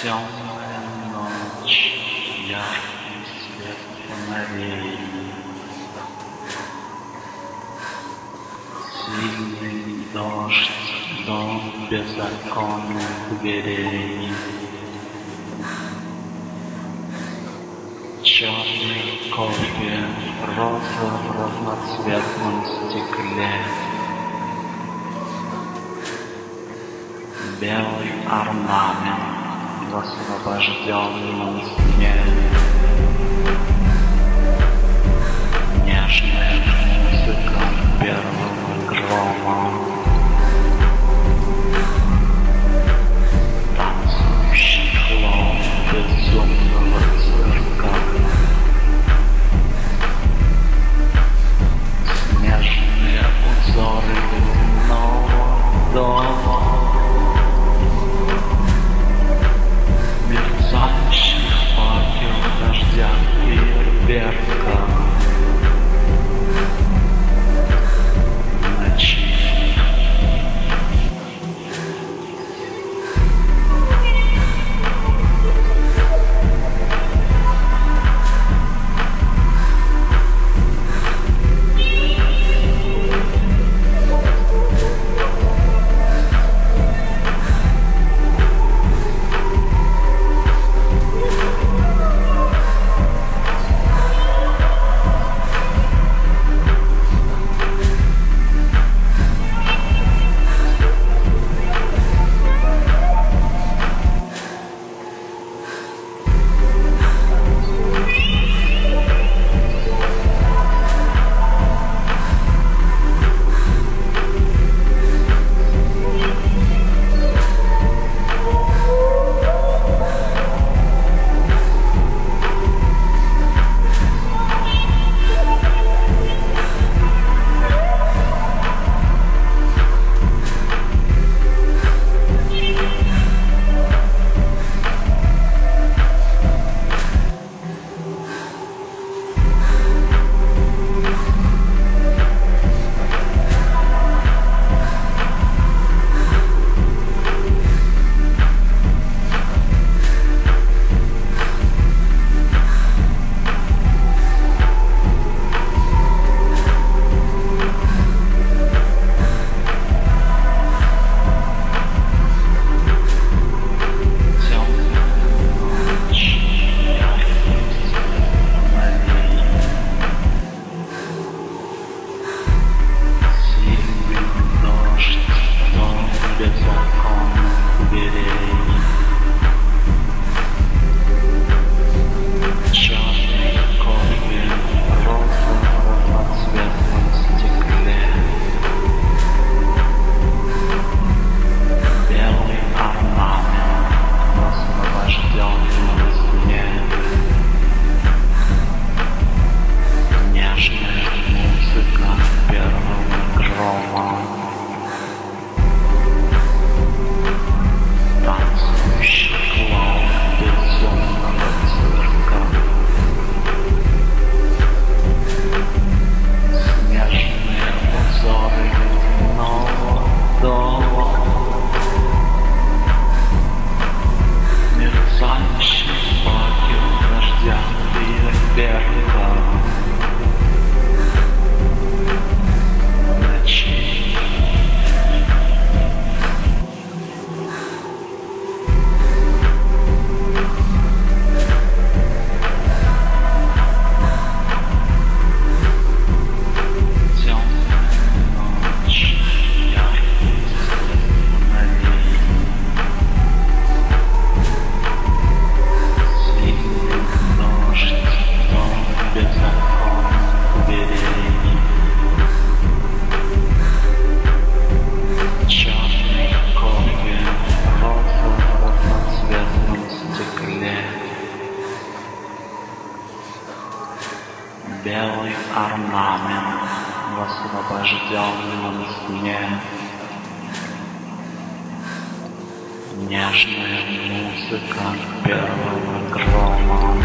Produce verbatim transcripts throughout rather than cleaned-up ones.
Темная ночь, яркий свет фонарей, сильный дождь, дом без оконных дверей, черный кофе, роза в разноцветном стекле, белый орнамент в освобожденном сне, нежная музыка первого грома, танцующий клоун безумного цирка, снежные узоры ледяного дома, мерцающий факел дождя фейерверка в ночи. Белый орнамент в освобожденном сне, нежная музыка первого грома,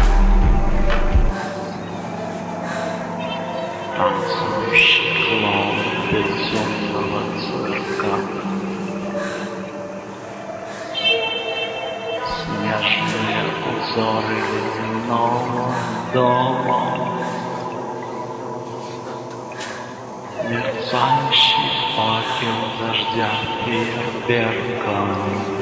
танцующий клоун безумного цирка. белоснежные узоры ледяного дома. Мерцающий факел дождя фейерверка.